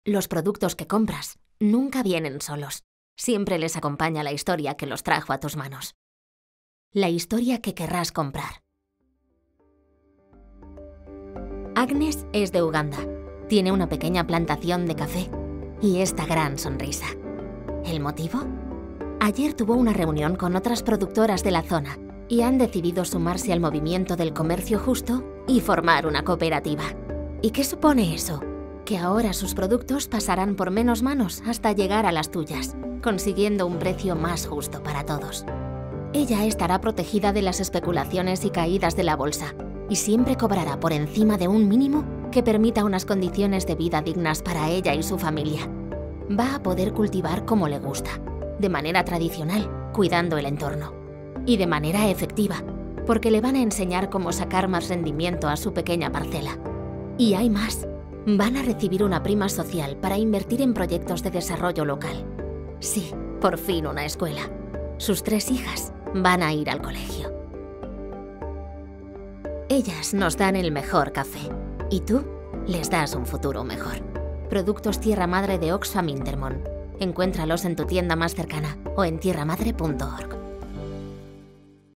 Los productos que compras nunca vienen solos. Siempre les acompaña la historia que los trajo a tus manos. La historia que querrás comprar. Agnes es de Uganda. Tiene una pequeña plantación de café y esta gran sonrisa. ¿El motivo? Ayer tuvo una reunión con otras productoras de la zona y han decidido sumarse al movimiento del comercio justo y formar una cooperativa. ¿Y qué supone eso? Que ahora sus productos pasarán por menos manos hasta llegar a las tuyas, consiguiendo un precio más justo para todos. Ella estará protegida de las especulaciones y caídas de la bolsa y siempre cobrará por encima de un mínimo que permita unas condiciones de vida dignas para ella y su familia. Va a poder cultivar como le gusta, de manera tradicional, cuidando el entorno. Y de manera efectiva, porque le van a enseñar cómo sacar más rendimiento a su pequeña parcela. Y hay más. Van a recibir una prima social para invertir en proyectos de desarrollo local. Sí, por fin una escuela. Sus 3 hijas van a ir al colegio. Ellas nos dan el mejor café. Y tú les das un futuro mejor. Productos Tierra Madre de Oxfam Intermón. Encuéntralos en tu tienda más cercana o en tierramadre.org.